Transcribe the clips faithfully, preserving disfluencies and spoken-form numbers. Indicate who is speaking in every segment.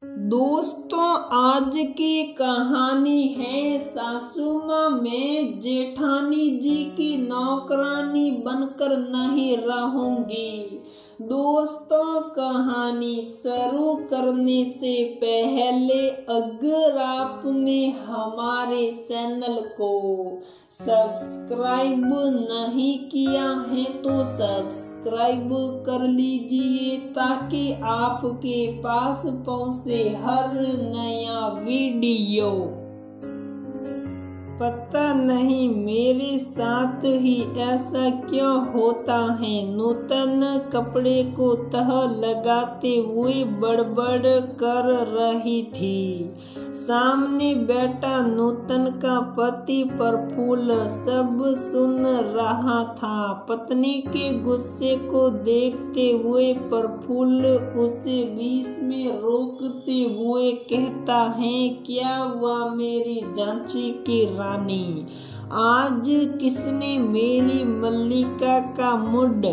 Speaker 1: दोस्तों, आज की कहानी है सासू माँ मैं जेठानी जी की नौकरानी बनकर नहीं रहूंगी। दोस्तों, कहानी शुरू करने से पहले अगर आपने हमारे चैनल को सब्सक्राइब नहीं किया है तो सब्सक्राइब कर लीजिए ताकि आपके पास पहुंचे हर नया वीडियो। पता नहीं मेरे साथ ही ऐसा क्यों होता है। नूतन कपड़े को तह लगाते हुए बड़बड़ कर रही थी। सामने बैठा नूतन का पति प्रफुल्ल सब सुन रहा था। पत्नी के गुस्से को देखते हुए प्रफुल्ल उसे बीच में रोकते हुए कहता है, क्या हुआ मेरी झांसी की रानी, आज किसने मेरी मल्लिका का मूड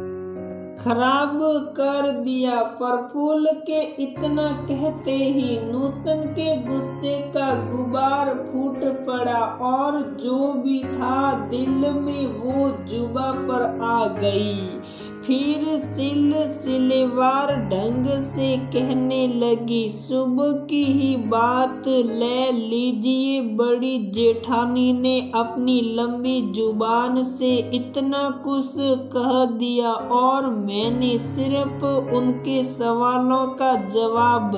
Speaker 1: खराब कर दिया। प्रफुल्ल के इतना कहते ही नूतन के गुस्से का गुबार फूट पड़ा और जो भी था दिल में वो जुबा पर आ गई। फिर सिलसिलेवार ढंग से कहने लगी, सुबह की ही बात ले लीजिए, बड़ी जेठानी ने अपनी लंबी जुबान से इतना कुछ कह दिया और मैंने सिर्फ उनके सवालों का जवाब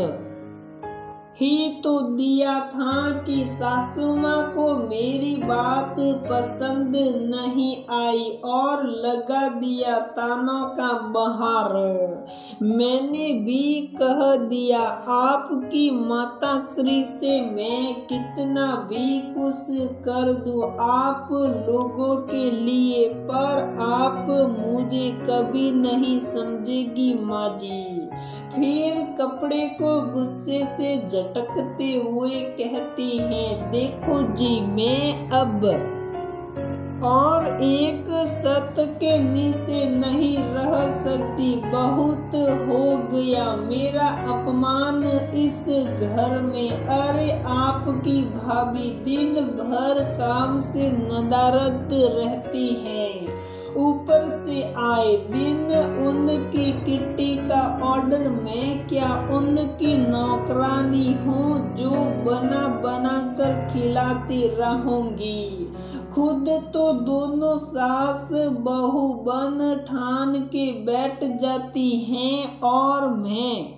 Speaker 1: ही तो दिया था कि सासू माँ को मेरी बात पसंद नहीं आई और लगा दिया तानों का बहार। मैंने भी कह दिया आपकी माता श्री से मैं कितना भी कुछ कर दूं आप लोगों के लिए, पर आप मुझे कभी नहीं समझेगी माँ जी। फिर कपड़े को गुस्से से झटकते हुए कहती हैं, देखो जी मैं अब और एक सत के नीचे नहीं रह सकती। बहुत हो गया मेरा अपमान इस घर में। अरे आपकी भाभी दिन भर काम से नदारद रहती है, ऊपर से आए दिन उनकी किट्टी का ऑर्डर, मैं क्या उनकी नौकरानी हूँ जो बना बना कर खिलाती रहूंगी। खुद तो दोनों सास बहू बन ठान के बैठ जाती हैं और मैं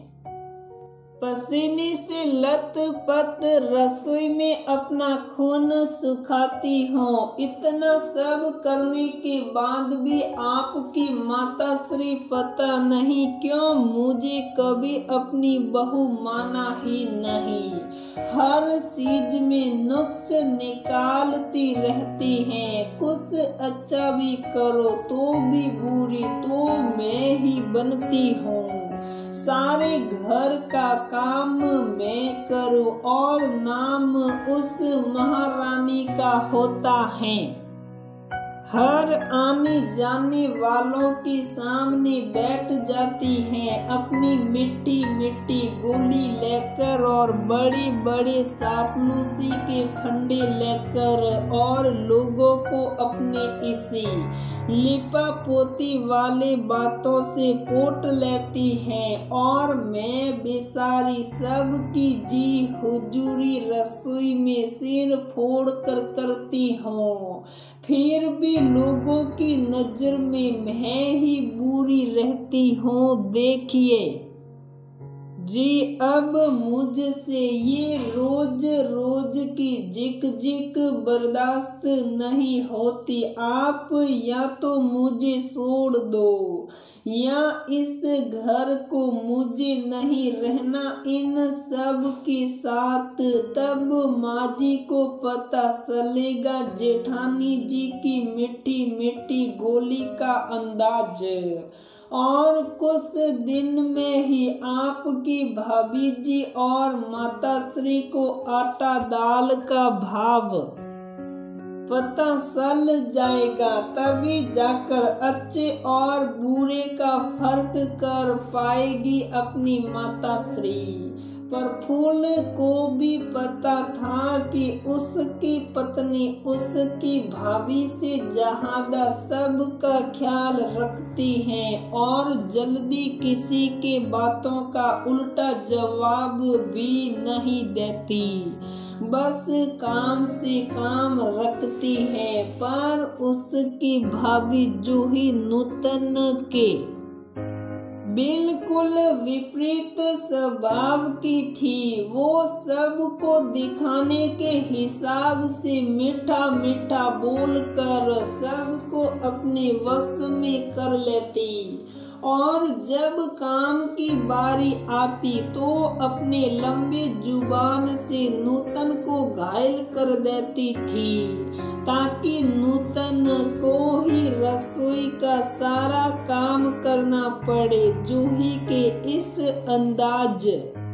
Speaker 1: पसीने से लथपथ रसोई में अपना खून सुखाती हूँ। इतना सब करने के बाद भी आपकी माता श्री पता नहीं क्यों मुझे कभी अपनी बहू माना ही नहीं। हर चीज में नुक्स निकालती रहती हैं। कुछ अच्छा भी करो तो भी बुरी तो मैं ही बनती हूँ। सारे घर का काम मैं करूं और नाम उस महारानी का होता है। हर आने जाने वालों के सामने बैठ जाती हैं अपनी मिट्टी मिट्टी गोली लेकर और बड़े बड़े चापलूसी के फंडे लेकर और लोगों को अपने इसी लिपा पोती वाले बातों से पोट लेती हैं और मैं बेचारी सब की जी हुजूरी रसोई में सिर फोड़ कर करती हूँ। फिर भी लोगों की नजर में मैं ही बुरी रहती हूँ। देखिए जी अब मुझसे ये रोज रोज की जिक जिक बर्दाश्त नहीं होती। आप या तो मुझे छोड़ दो या इस घर को मुझे नहीं रहना इन सब के साथ। तब माँ जी को पता चलेगा जेठानी जी की मिट्टी मिट्टी गोली का अंदाज। और कुछ दिन में ही आपकी भाभी जी और माता श्री को आटा दाल का भाव पता चल जाएगा। तभी जाकर अच्छे और बुरे का फर्क कर पाएगी अपनी माता श्री। प्रफुल्ल को भी पता था कि उसकी पत्नी उसकी भाभी से ज्यादा सबका ख्याल रखती है और जल्दी किसी के बातों का उल्टा जवाब भी नहीं देती, बस काम से काम रखती है। पर उसकी भाभी जूही नूतन के बिल्कुल विपरीत स्वभाव की थी। वो सबको दिखाने के हिसाब से मीठा मीठा बोलकर सबको अपने वश में कर लेती और जब काम की बारी आती तो अपने लंबे जुबान से नूतन को घायल कर देती थी ताकि नूतन को ही रसोई का सारा काम करना पड़े। जूही के इस अंदाज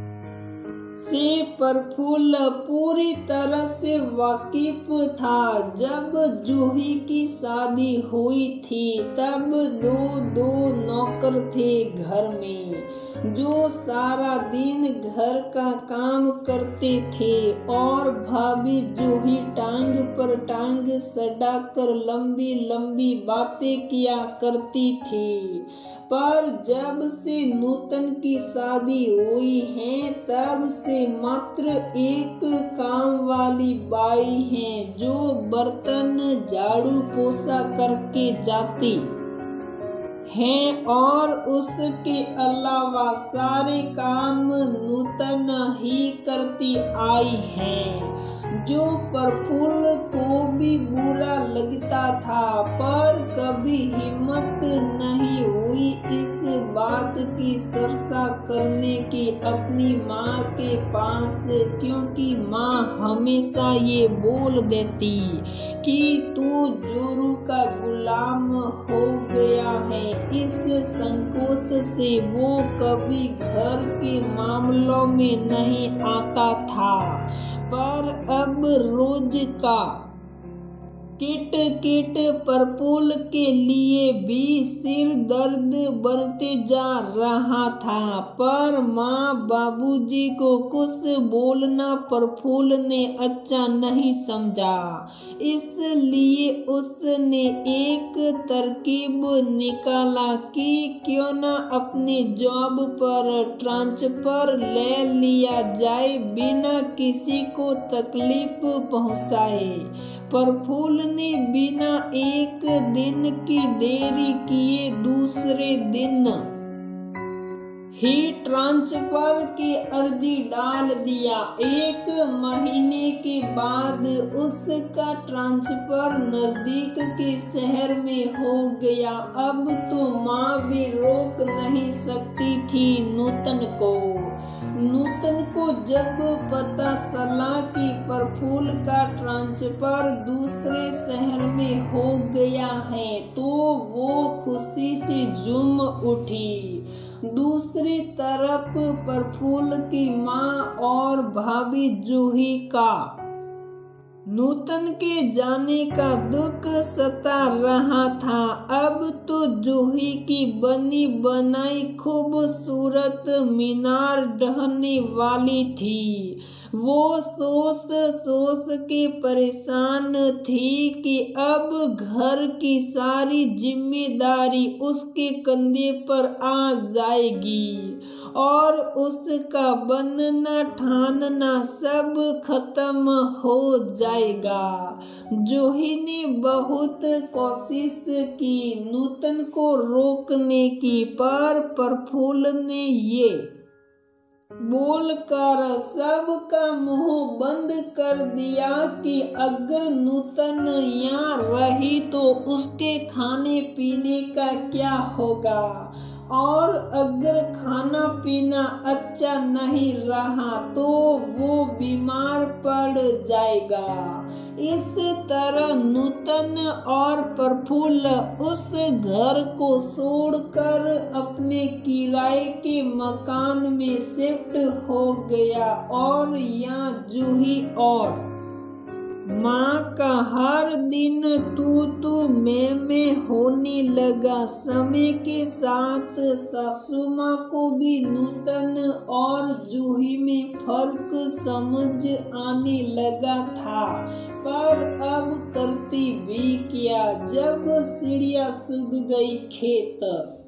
Speaker 1: से प्रफुल्ल पूरी तरह से वाकिफ था। जब जूही की शादी हुई थी तब दो दो नौकर थे घर में जो सारा दिन घर का काम करते थे और भाभी जूही टांग पर टांग सड़ाकर लंबी लंबी बातें किया करती थी। पर जब से नूतन की शादी हुई है तब से मात्र एक काम वाली बाई है जो बर्तन झाड़ू पोछा करके जाती है और उसके अलावा सारे काम नूतन ही करती आई है, जो प्रफुल्ल को भी बुरा लगता था। पर कभी हिम्मत नहीं हुई इस बात की चर्चा करने की अपनी माँ के पास, क्योंकि माँ हमेशा ये बोल देती कि तू जोरू का गुलाम हो गया है। इस संकोच से वो कभी घर के मामलों में नहीं आता था। पर अब रोज का किट किट प्रफुल्ल के लिए भी सिर दर्द बढ़ते जा रहा था। पर माँ बाबूजी को कुछ बोलना प्रफुल्ल ने अच्छा नहीं समझा, इसलिए उसने एक तरकीब निकाला कि क्यों न अपनी जॉब पर ट्रांसफर ले लिया जाए बिना किसी को तकलीफ पहुँचाए। प्रफुल्ल ने बिना एक दिन की देरी किए दूसरे दिन ही ट्रांसफर की अर्जी डाल दिया। एक महीने के बाद उसका ट्रांसफर नजदीक के शहर में हो गया। अब तो माँ भी रोक नहीं सकती थी नूतन को। नूतन को जब पता चला कि प्रफुल्ल का ट्रांसफर दूसरे शहर में हो गया है तो वो खुशी से झूम उठी। दूसरी तरफ प्रफुल्ल की माँ और भाभी जूही का नूतन के जाने का दुख सता रहा था। अब तो जूही की बनी बनाई खूबसूरत मीनार ढहने वाली थी। वो सोच सोच के परेशान थी कि अब घर की सारी जिम्मेदारी उसके कंधे पर आ जाएगी और उसका बनना ठानना सब खत्म हो जाएगा। जूही ने बहुत कोशिश की नूतन को रोकने की, पर प्रफुल्ल ने ये बोलकर सबका मुंह बंद कर दिया कि अगर नूतन यहाँ रही तो उसके खाने पीने का क्या होगा और अगर खाना पीना अच्छा नहीं रहा तो वो बीमार पड़ जाएगा। इस तरह नूतन और प्रफुल्ल उस घर को छोड़कर अपने किराए के मकान में शिफ्ट हो गया और यहाँ जूही और माँ का हर दिन तू तू मैं मैं होने लगा। समय के साथ सासू माँ को भी नूतन और जूही में फर्क समझ आने लगा था, पर अब करती भी क्या जब चिड़िया सूख गई खेत।